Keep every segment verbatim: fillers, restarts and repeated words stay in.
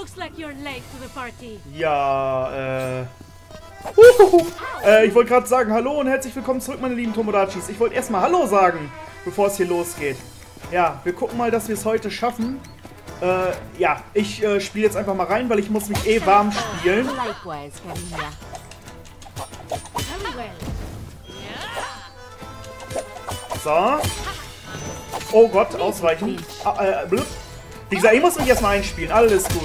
Ja, äh... Uhuhu. äh ich wollte gerade sagen, hallo und herzlich willkommen zurück, meine lieben Tomodachis. Ich wollte erstmal Hallo sagen, bevor es hier losgeht. Ja, wir gucken mal, dass wir es heute schaffen. Äh, ja, ich äh, spiele jetzt einfach mal rein, weil ich muss mich eh warm spielen. So. Oh Gott, ausweichen. Ah, äh, blub. Wie gesagt, ich muss mich erstmal einspielen. Alles gut.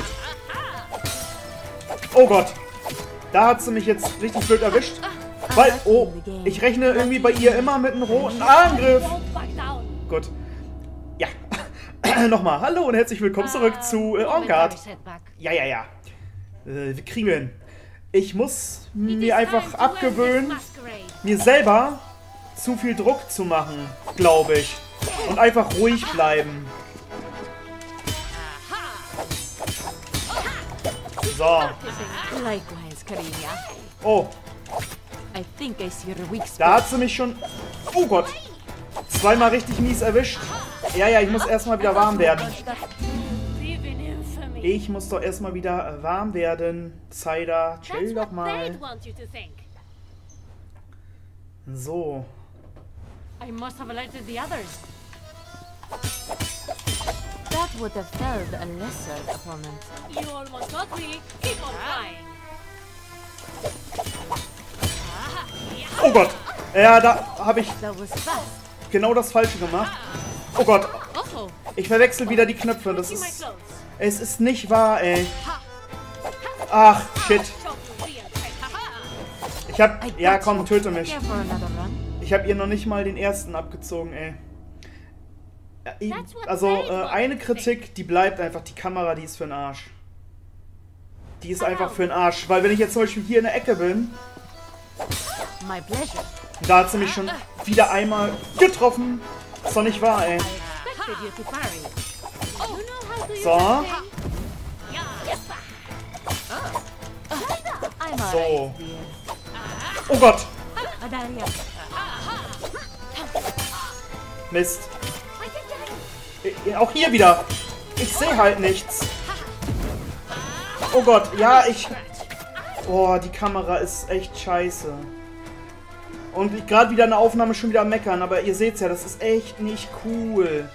Oh Gott. Da hat sie mich jetzt richtig blöd erwischt. Weil, oh, ich rechne irgendwie bei ihr immer mit einem roten Angriff. Gut. Ja. Nochmal, hallo und herzlich willkommen zurück zu äh, OnGuard. Ja, ja, ja. Äh, wir kriegen wir hin. Ich muss mir einfach abgewöhnen, mir selber zu viel Druck zu machen, glaube ich. Und einfach ruhig bleiben. So. Oh. Da hat sie mich schon... Oh Gott. Zweimal richtig mies erwischt. Ja, ja, ich muss erstmal wieder warm werden. Ich muss doch erstmal wieder warm werden. Cider, chill doch mal. So. I must have alerted the others. That would have felled a lesser opponent. You almost got me. Keep on trying. Oh Gott. Ja, da habe ich genau das Falsche gemacht. Oh Gott. Ich verwechsel wieder die Knöpfe. Das ist... Es ist nicht wahr, ey. Ach, shit. Ich hab... Ja, komm, töte mich. Ich habe ihr noch nicht mal den ersten abgezogen, ey. Also, äh, eine Kritik, die bleibt einfach, die Kamera, die ist für den Arsch. Die ist einfach für den Arsch. Weil wenn ich jetzt zum Beispiel hier in der Ecke bin, da hat sie mich schon wieder einmal getroffen. Ist doch nicht wahr, ey. So. So. Oh Gott. Mist. Auch hier wieder. Ich sehe halt nichts. Oh Gott, ja, ich... Oh, die Kamera ist echt scheiße. Und gerade wieder eine Aufnahme schon wieder am Meckern, aber ihr seht's ja, das ist echt nicht cool.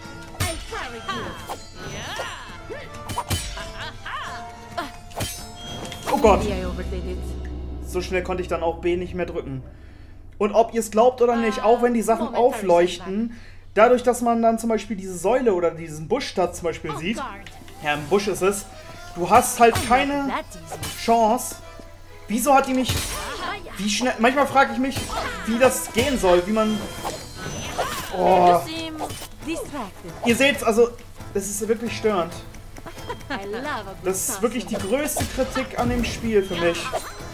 Oh Gott. So schnell konnte ich dann auch B nicht mehr drücken. Und ob ihr es glaubt oder nicht, auch wenn die Sachen aufleuchten, dadurch, dass man dann zum Beispiel diese Säule oder diesen Busch da zum Beispiel sieht, ja, im Busch ist es, du hast halt keine Chance. Wieso hat die mich... Wie schnell... Manchmal frage ich mich, wie das gehen soll, wie man... Oh. Ihr seht's, also, das ist wirklich störend. Das ist wirklich die größte Kritik an dem Spiel für mich.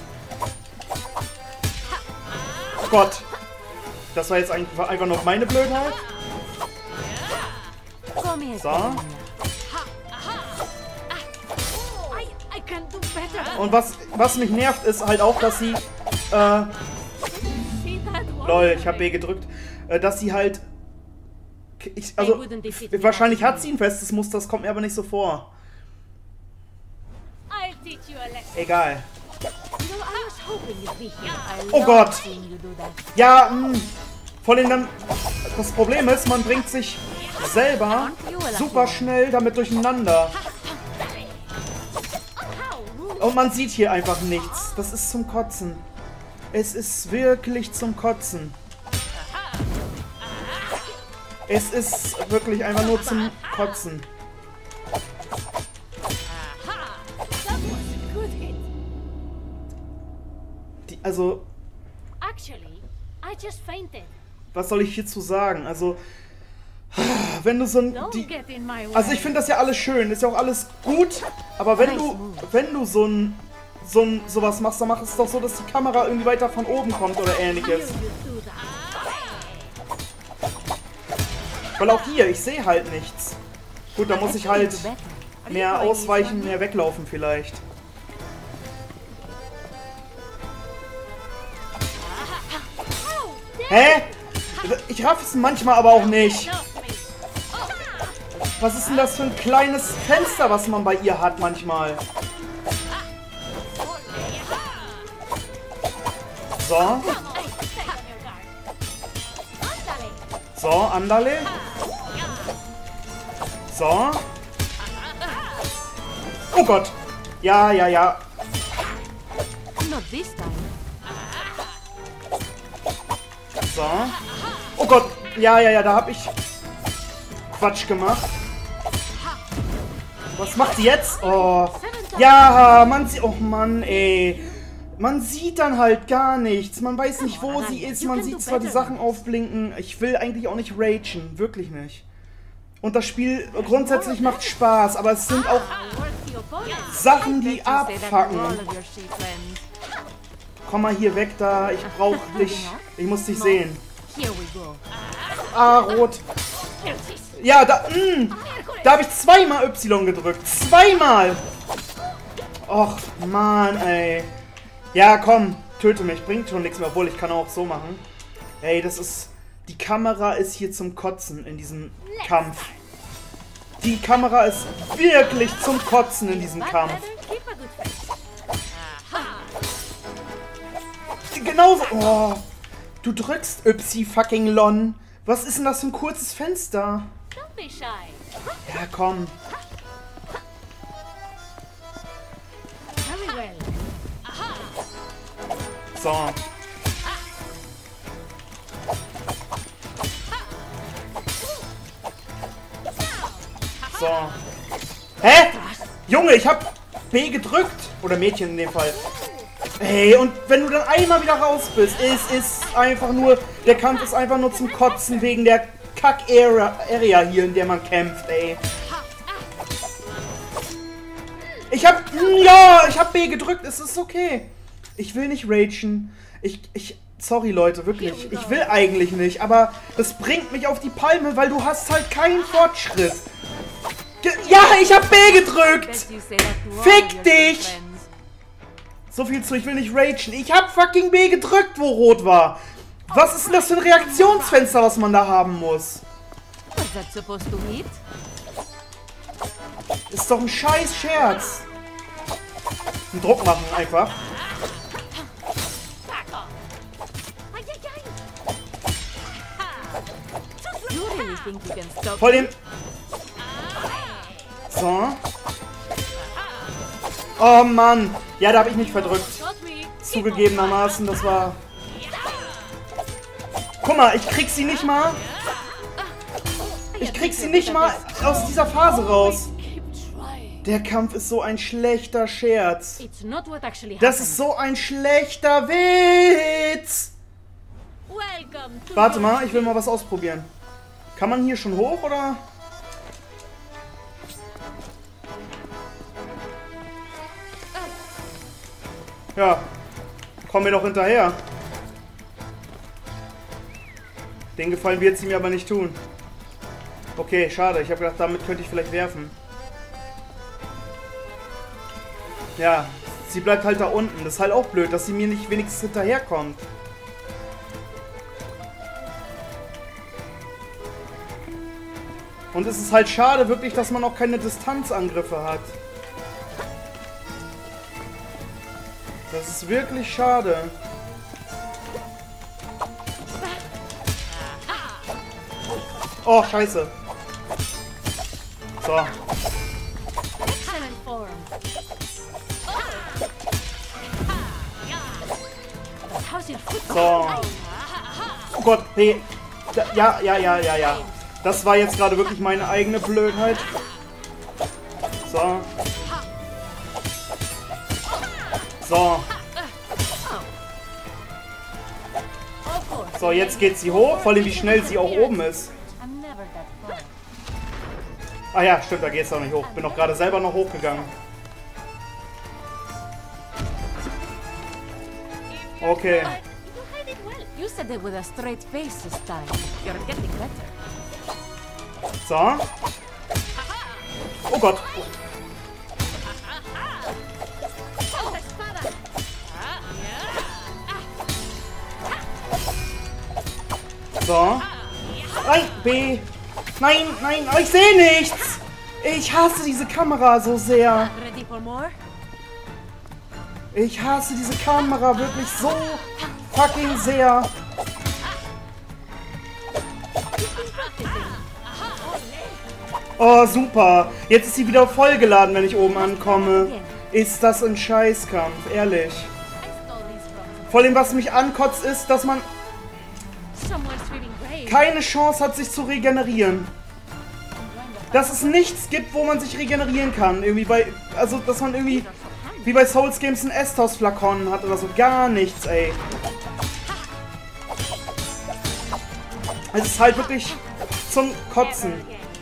Oh Gott. Das war jetzt einfach, einfach nur meine Blödheit. So. Und was, was mich nervt, ist halt auch, dass sie... Äh, lol, ich habe B gedrückt. Äh, dass sie halt... Ich, also, wahrscheinlich hat sie ein festes Muster, das kommt mir aber nicht so vor. Egal. Oh Gott. Ja, mh. Vor allem dann... Das Problem ist, man bringt sich selber super schnell damit durcheinander. Und man sieht hier einfach nichts. Das ist zum Kotzen. Es ist wirklich zum Kotzen. Es ist wirklich einfach nur zum Kotzen. Die, also... Was soll ich hierzu sagen? Also... Wenn du so ein... Die, also ich finde das ja alles schön, ist ja auch alles gut, aber wenn du, wenn du so ein, so ein, sowas machst, dann mach es doch so, dass die Kamera irgendwie weiter von oben kommt oder ähnliches. Weil auch hier, ich sehe halt nichts. Gut, da muss ich halt mehr ausweichen, mehr weglaufen vielleicht. Hä? Ich raff es manchmal aber auch nicht. Was ist denn das für ein kleines Fenster, was man bei ihr hat manchmal? So. So, Andale. So. Oh Gott. Ja, ja, ja. So. Oh Gott. Ja, ja, ja, da habe ich Quatsch gemacht. Was macht sie jetzt? Oh. Ja, man sieht... Oh Mann, ey. Man sieht dann halt gar nichts. Man weiß nicht, wo sie ist. Man sieht zwar die Sachen aufblinken. Ich will eigentlich auch nicht ragen. Wirklich nicht. Und das Spiel grundsätzlich macht Spaß. Aber es sind auch Sachen, die abfacken. Komm mal hier weg da. Ich brauch dich. Ich muss dich sehen. Ah, rot. Ja, da... Mh, da habe ich zweimal Y gedrückt. Zweimal. Och, Mann, ey. Ja, komm, töte mich. Bringt schon nichts mehr, obwohl ich kann auch so machen. Ey, das ist... Die Kamera ist hier zum Kotzen in diesem Kampf. Die Kamera ist wirklich zum Kotzen in diesem Kampf. Genauso... Oh, du drückst Y-fucking-Lon. Was ist denn das für ein kurzes Fenster? Ja, komm. So. So. Hä? Junge, ich hab B gedrückt. Oder Mädchen in dem Fall. Hey, und wenn du dann einmal wieder raus bist, es ist einfach nur, der Kampf ist einfach nur zum Kotzen wegen der Kack-Area hier, in der man kämpft, ey. Ich hab, ja, ich hab B gedrückt, es ist okay. Ich will nicht ragen. Ich, ich, sorry Leute, wirklich. Ich will eigentlich nicht, aber das bringt mich auf die Palme, weil du hast halt keinen Fortschritt. Ge ja, ich hab B gedrückt. Fick dich. So viel zu, ich will nicht ragen. Ich hab fucking B gedrückt, wo rot war. Was ist denn das für ein Reaktionsfenster, was man da haben muss? Ist doch ein scheiß Scherz. Einen Druck machen einfach. Voll den... So. Oh Mann. Ja, da habe ich mich verdrückt. Zugegebenermaßen, das war... Guck mal, ich krieg sie nicht mal... Ich krieg sie nicht mal aus dieser Phase raus. Der Kampf ist so ein schlechter Scherz. Das ist so ein schlechter Witz. Warte mal, ich will mal was ausprobieren. Kann man hier schon hoch, oder? Ja. Komm mir doch hinterher. Den Gefallen wird sie mir aber nicht tun. Okay, schade. Ich habe gedacht, damit könnte ich vielleicht werfen. Ja, sie bleibt halt da unten. Das ist halt auch blöd, dass sie mir nicht wenigstens hinterherkommt. Und es ist halt schade wirklich, dass man auch keine Distanzangriffe hat. Das ist wirklich schade. Oh, scheiße. So. So. Oh Gott, B. Ja, ja, ja, ja, ja. Das war jetzt gerade wirklich meine eigene Blödheit. So. So. So, jetzt geht sie hoch. Vor allem, wie schnell sie auch oben ist. Ah ja, stimmt, da geht's auch nicht hoch. Bin doch gerade selber noch hochgegangen. Okay. So. Oh Gott. So. Nein, B. Nein, nein, ich sehe nichts. Ich hasse diese Kamera so sehr. Ready for more? Ich hasse diese Kamera wirklich so fucking sehr. Oh, super. Jetzt ist sie wieder vollgeladen, wenn ich oben ankomme. Ist das ein Scheißkampf, ehrlich. Vor allem, was mich ankotzt, ist, dass man keine Chance hat, sich zu regenerieren. Dass es nichts gibt, wo man sich regenerieren kann. Irgendwie bei, also, dass man irgendwie, wie bei Souls Games, ein Estos-Flakon hat oder so. Gar nichts, ey. Es ist halt wirklich zum Kotzen.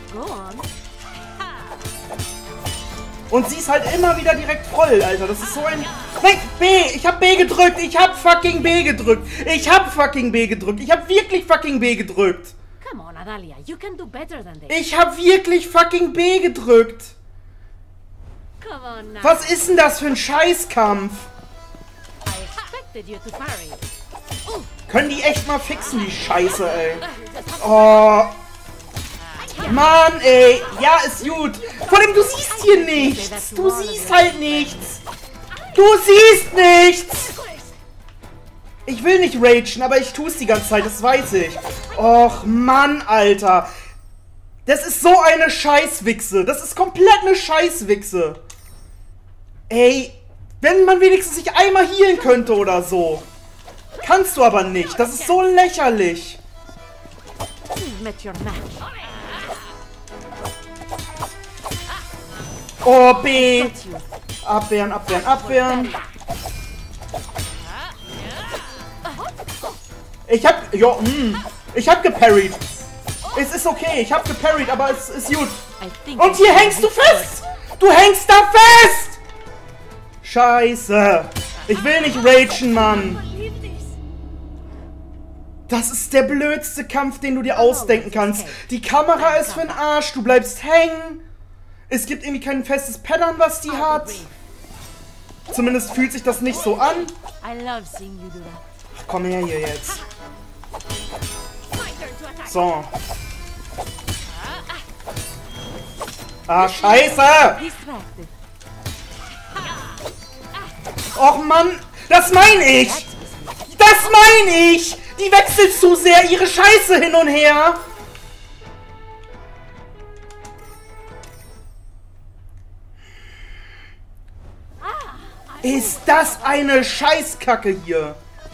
Und sie ist halt immer wieder direkt voll, Alter. Das ist so ein... Nein, B! Ich hab B gedrückt! Ich hab fucking B gedrückt! Ich hab fucking B gedrückt! Ich hab wirklich fucking B gedrückt! Come on, Adalia, you can do better than this. Ich hab wirklich fucking B gedrückt! Come on now. Was ist denn das für ein Scheißkampf? I expected you to parry. Können die echt mal fixen, die Scheiße, ey? Oh... Mann, ey. Ja, ist gut. Vor allem, du siehst hier nichts. Du siehst halt nichts. Du siehst nichts. Ich will nicht ragen, aber ich tue es die ganze Zeit, das weiß ich. Och, Mann, Alter. Das ist so eine Scheißwichse. Das ist komplett eine Scheißwichse. Ey, wenn man wenigstens sich einmal healen könnte oder so. Kannst du aber nicht. Das ist so lächerlich. Oh, B. Abwehren, abwehren, abwehren. Ich hab... Jo, hm. Ich hab geparried. Es ist okay, ich hab geparried, aber es ist gut. Und hier hängst du fest! Du hängst da fest! Scheiße. Ich will nicht ragen, Mann. Das ist der blödste Kampf, den du dir ausdenken kannst. Die Kamera ist für den Arsch, du bleibst hängen. Es gibt irgendwie kein festes Pattern, was die hat. Zumindest fühlt sich das nicht so an. Ach, komm her hier jetzt. So. Ah, scheiße! Och, Mann! Das meine ich! Das meine ich! Die wechselt zu sehr ihre Scheiße hin und her! Ist das eine Scheißkacke hier?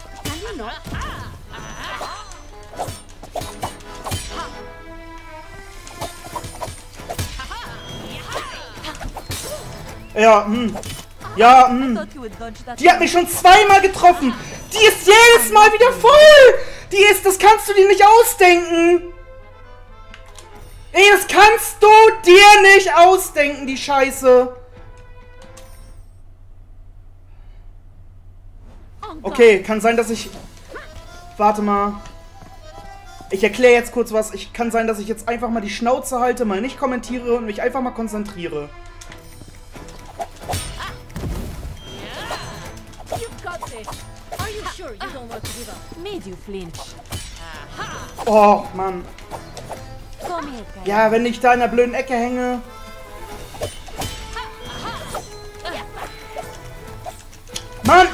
Ja, hm. Ja, hm. Die hat mich schon zweimal getroffen. Die ist jedes Mal wieder voll. Die ist, das kannst du dir nicht ausdenken. Ey, das kannst du dir nicht ausdenken, die Scheiße. Okay, kann sein, dass ich... Warte mal. Ich erkläre jetzt kurz was. Ich kann sein, dass ich jetzt einfach mal die Schnauze halte, mal nicht kommentiere und mich einfach mal konzentriere. Oh, Mann. Ja, wenn ich da in der blöden Ecke hänge. Mann!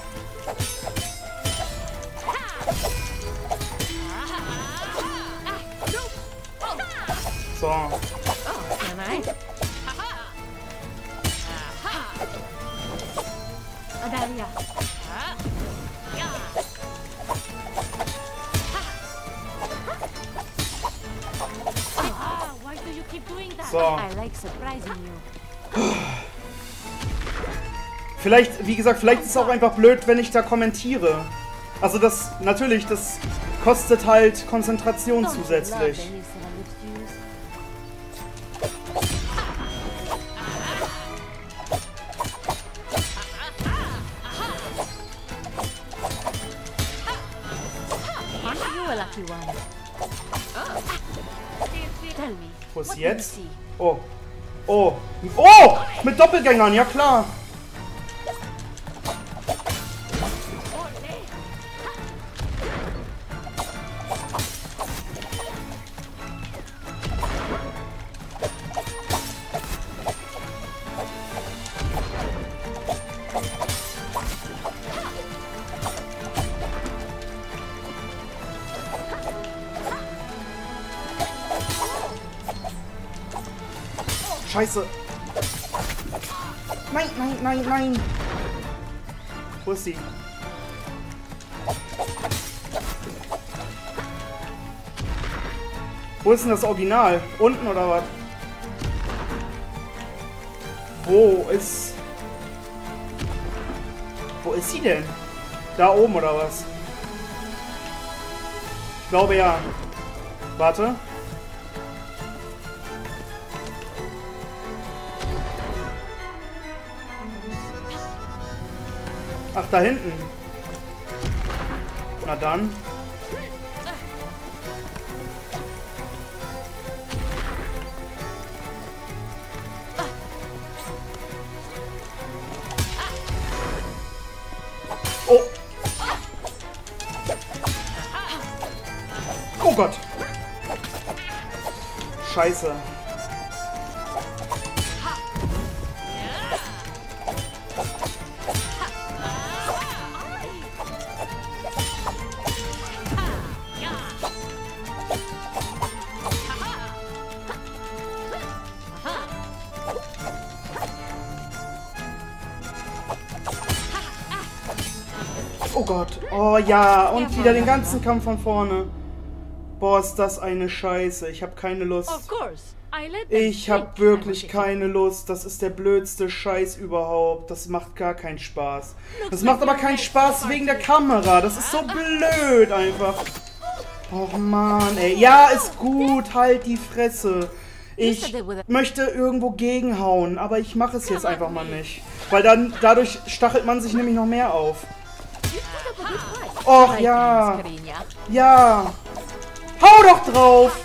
So. So. Vielleicht, wie gesagt, vielleicht ist es auch einfach blöd, wenn ich da kommentiere. Also das, natürlich, das kostet halt Konzentration zusätzlich. Wo ist sie jetzt? Oh. Oh. Oh! Mit Doppelgängern, ja klar. Scheiße. Nein, nein, nein, nein. Wo ist sie? Wo ist denn das Original? Unten oder was? Wo ist... Wo ist sie denn? Da oben oder was? Ich glaube ja. Warte. Ach, da hinten. Na dann. Oh. Oh Gott. Scheiße. Oh Gott. Oh ja. Und wieder den ganzen Kampf von vorne. Boah, ist das eine Scheiße. Ich habe keine Lust. Ich habe wirklich keine Lust. Das ist der blödste Scheiß überhaupt. Das macht gar keinen Spaß. Das macht aber keinen Spaß wegen der Kamera. Das ist so blöd einfach. Och Mann, ey. Ja, ist gut. Halt die Fresse. Ich möchte irgendwo gegenhauen, aber ich mache es jetzt einfach mal nicht. Weil dann dadurch stachelt man sich nämlich noch mehr auf. Och ja. Ja. Hau doch drauf.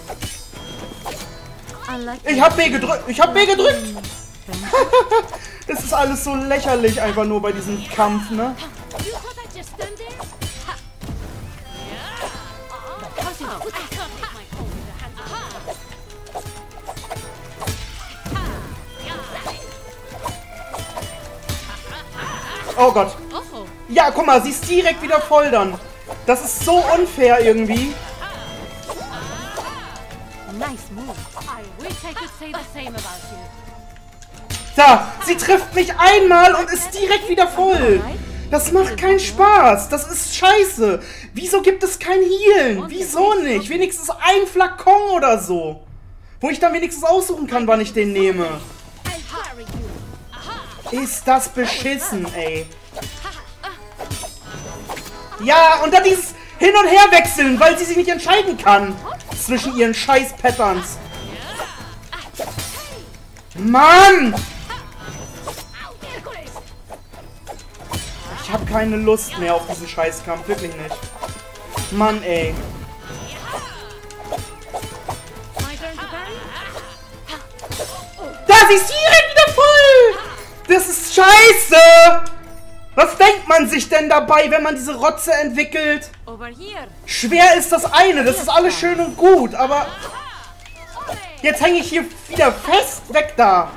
Ich hab B gedrückt. Ich hab B gedrückt. Das ist alles so lächerlich einfach nur bei diesem Kampf, ne? Oh Gott. Ja, guck mal, sie ist direkt wieder voll dann. Das ist so unfair irgendwie. Da, sie trifft mich einmal und ist direkt wieder voll. Das macht keinen Spaß. Das ist scheiße. Wieso gibt es kein Healen? Wieso nicht? Wenigstens ein Flakon oder so. Wo ich dann wenigstens aussuchen kann, wann ich den nehme. Ist das beschissen, ey. Ja, und dann dieses Hin- und Herwechseln, weil sie sich nicht entscheiden kann. Zwischen ihren Scheiß-Patterns. Mann! Ich habe keine Lust mehr auf diesen Scheißkampf. Wirklich nicht. Mann, ey. Da, sie ist direkt wieder voll! Das ist scheiße! Was denkt man sich denn dabei, wenn man diese Rotze entwickelt? Schwer ist das eine, das ist alles schön und gut, aber... Jetzt hänge ich hier wieder fest, weg da!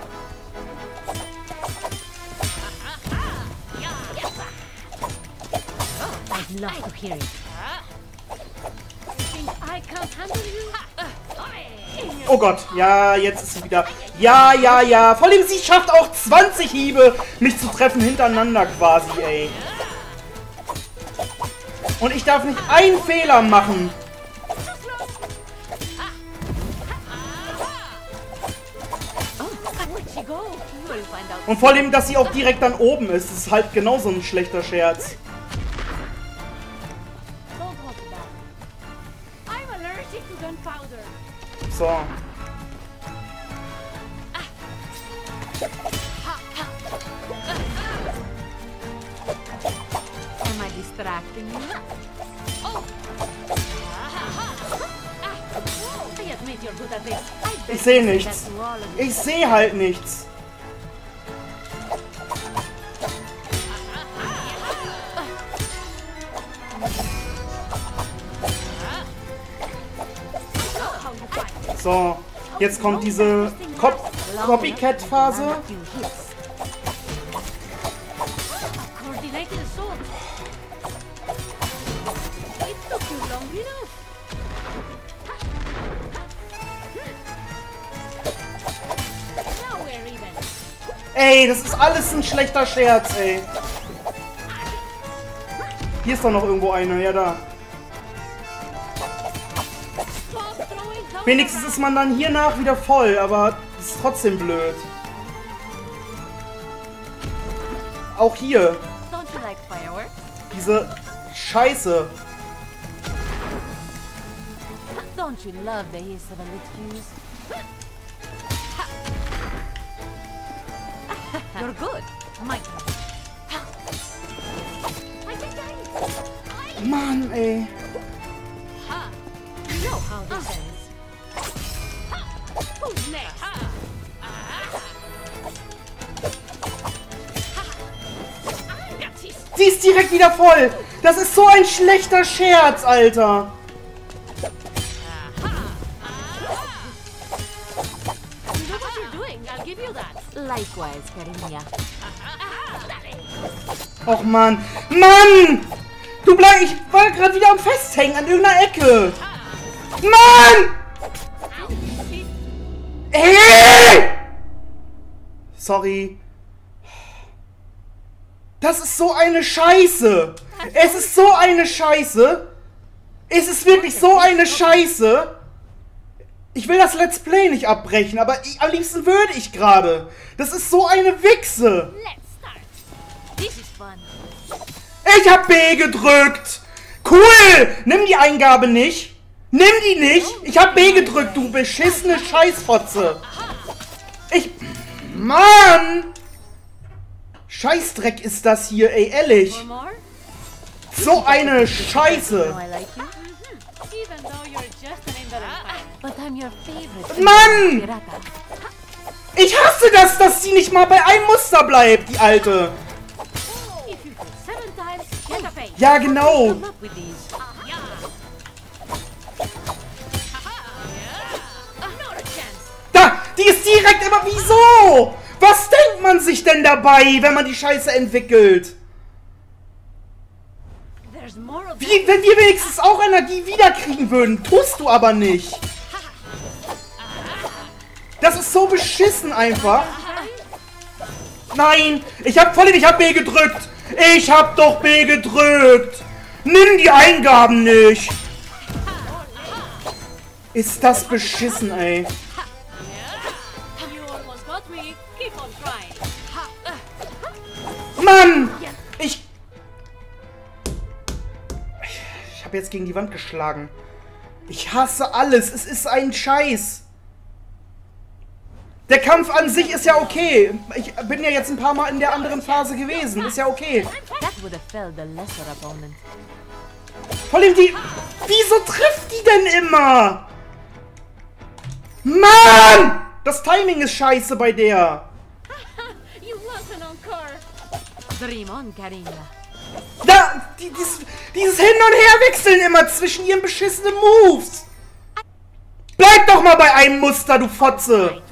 Oh Gott, ja, jetzt ist sie wieder... Ja, ja, ja. Vor allem, sie schafft auch zwanzig Hiebe, mich zu treffen hintereinander quasi, ey. Und ich darf nicht einen Fehler machen. Und vor allem, dass sie auch direkt dann oben ist, ist halt genauso ein schlechter Scherz. So. Ich sehe nichts. Ich sehe halt nichts. So, jetzt kommt diese Copycat-Phase. Ey, das ist alles ein schlechter Scherz, ey. Hier ist doch noch irgendwo einer, ja da. Wenigstens ist man dann hier nach wieder voll, aber das ist trotzdem blöd. Auch hier. Diese Scheiße. Don't you love the hiss of a lit fuse? You're good. My Mann, ey. You know how this ends. Who's next? Sie ist direkt wieder voll. Das ist so ein schlechter Scherz, Alter. Likewise, Karina. Och, Mann. Mann! Du bleib... Ich war gerade wieder am Festhängen an irgendeiner Ecke. Mann! Ey! Sorry. Das ist so eine Scheiße. Es ist so eine Scheiße. Es ist wirklich so eine Scheiße. Ich will das Let's Play nicht abbrechen, aber ich, am liebsten würde ich gerade. Das ist so eine Wichse. Ich hab B gedrückt. Cool. Nimm die Eingabe nicht. Nimm die nicht. Ich hab B gedrückt, du beschissene Scheißfotze. Ich... Mann. Scheißdreck ist das hier, ey, ehrlich. So eine Scheiße. Mann! Ich hasse das, dass sie nicht mal bei einem Muster bleibt, die Alte. Ja, genau. Da, die ist direkt immer... Wieso? Was denkt man sich denn dabei, wenn man die Scheiße entwickelt? Wie, wenn wir wenigstens auch Energie wiederkriegen würden. Tust du aber nicht. Das ist so beschissen einfach. Nein, ich hab voll... Ich hab B gedrückt. Ich hab doch B gedrückt. Nimm die Eingaben nicht. Ist das beschissen, ey. Mann! Ich... Ich habe jetzt gegen die Wand geschlagen. Ich hasse alles. Es ist ein Scheiß. Der Kampf an sich ist ja okay. Ich bin ja jetzt ein paar Mal in der anderen Phase gewesen. Ist ja okay. Vor allem die... Wieso trifft die denn immer? Mann! Das Timing ist scheiße bei der. Da, die, dieses, dieses Hin- und Herwechseln immer zwischen ihren beschissenen Moves. Bleib doch mal bei einem Muster, du Fotze.